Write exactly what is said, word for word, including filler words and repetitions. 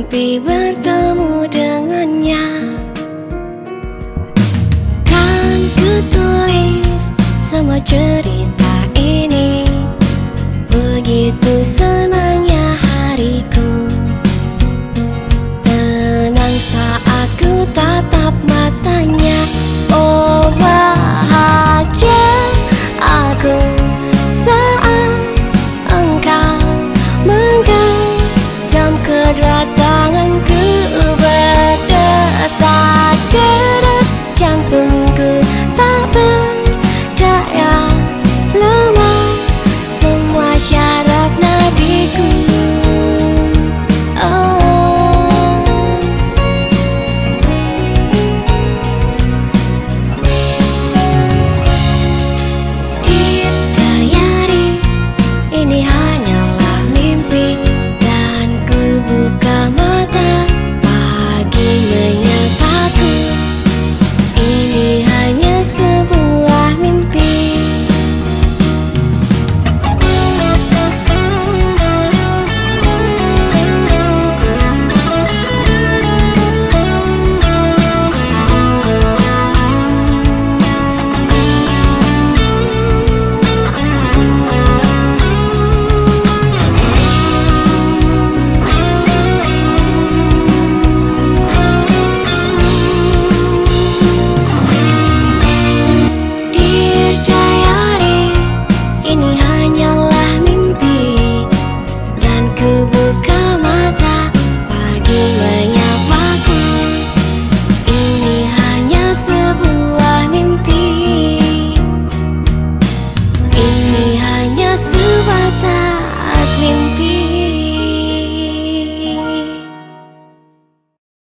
mimpi bertemu dengannya. Kan ku tulis semua cerita ini, begitu senangnya hariku. Tenang saat ku tatap matanya. Oh bahagia aku saat engkau menggenggam kedatanganku. Berdetak deras jantungku tak berdaya lemah, semua syaraf nadiku. Sebatas mimpi.